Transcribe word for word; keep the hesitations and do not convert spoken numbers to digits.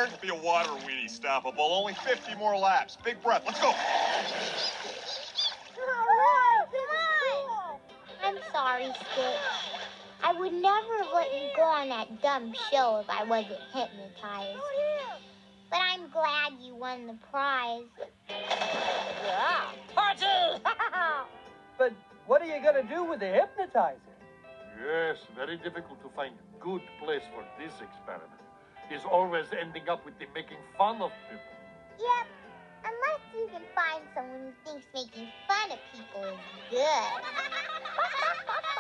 tired? Be a water weenie stoppable. Only fifty more laps. Big breath. Let's go. I'm sorry, Stitch. I would never have let you go on that dumb show if I wasn't hypnotized. But I'm glad you won the prize. Yeah, party! But what are you going to do with the hypnotizer? Yes, very difficult to find a good place for this experiment. It's always ending up with the making fun of people. Yep, unless you can find someone who thinks making fun of people is good.